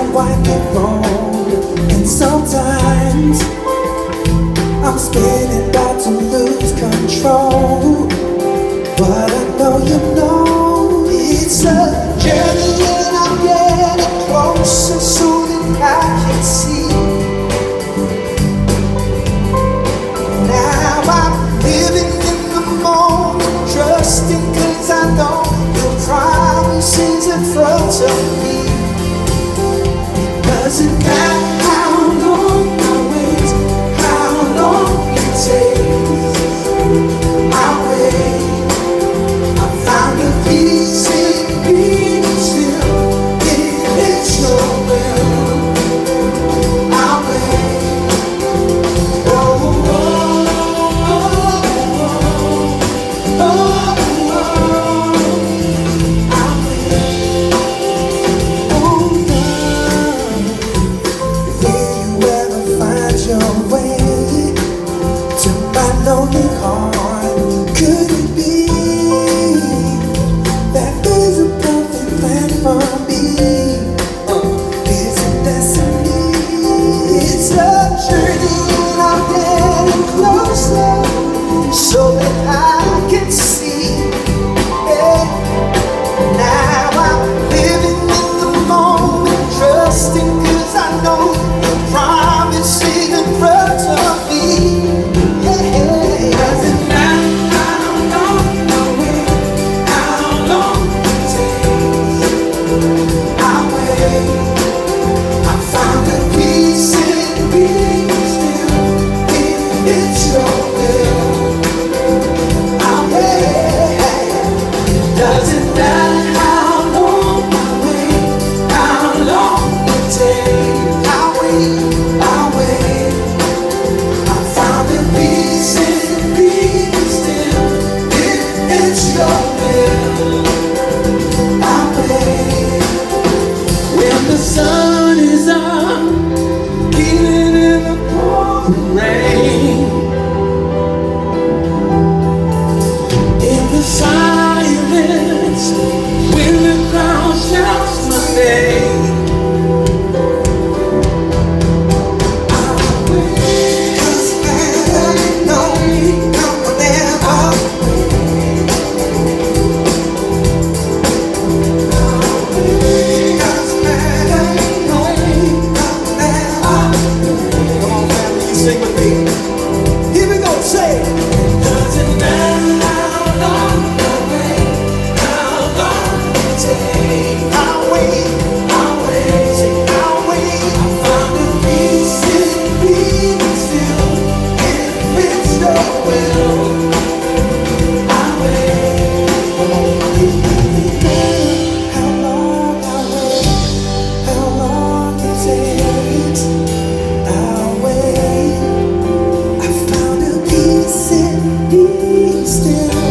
right and wrong, and sometimes I'm spinning about to lose control. But I know you know it's a journey and I'm getting closer so that I can see. Now I'm living in the moment, trusting 'cause I know your promises in front of me. It doesn't matter how long I wait, how long it takes, I'll wait. I found a peace in being still, if it's your will, I'll wait. Oh, oh, oh, oh, oh, oh, I'll wait. Oh, God. Will you ever find your way to my lonely heart? Could it be that there's a perfect plan for me? Is it destiny? It's a journey and I'm getting closer so that I can see. Yeah. Now I'm living in the moment, trusting 'cause I know the promise is in front of me. Yeah. Doesn't matter how long I wait, how long it takes, I'll wait. I found a peace in being still, if it's your will, I'll wait. Doesn't matter how long I wait, how long it takes, I'll wait, I'll wait. I found a peace in being still, if it's your will, I'll wait. When the sun is up, even in the pouring rain, in the silence, when the crowd shouts my name, I'll wait. 'Cause I know I will never wait. I'll wait. 'Cause I know I will never wait. Come on, family, you sing with me. Here we go, say it. Doesn't matter how long I wait, how long it takes, I'll wait, I'll wait, say I'll wait. I found a peace in being still, if it's your will, I'll wait. How long I wait, how long it takes, I'll wait. I found a peace in being still.